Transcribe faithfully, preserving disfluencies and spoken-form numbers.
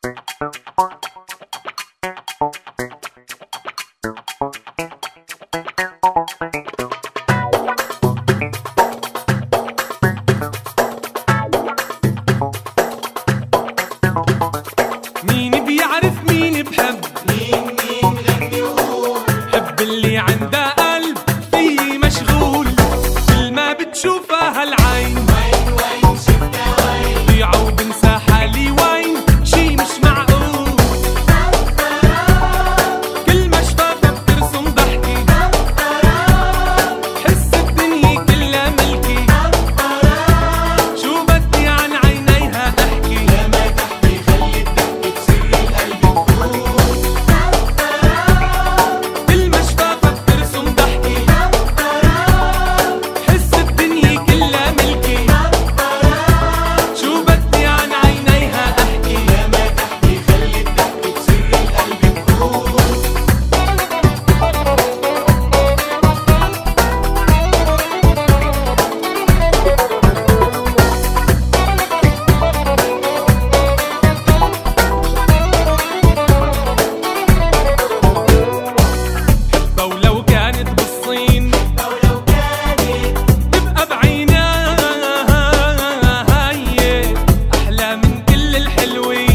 مين بيعرف مين بحب؟ مين مين غني وقول. حب اللي عنده قلب فيه مشغول، كل ما بتشوفها العين وين وين شفتها وين؟ ضيعة وبنسى حالي وين، شي مش معقول. كل ما شفافها بترسم ضحكي، حس الدنيا كلها ملكي. شو بدي عن عينيها احكي، لما تحكي خلي الضحكة تصير القلب تقول. كل ما شفافها بترسم ضحكي، حس الدنيا كلها ملكي. شو بدي عن عينيها احكي، لما تحكي خلي الضحكة تصير القلب تقول. ولو كانت بالصين ولو كانت تبقى بعينها، أحلى من كل الحلوين.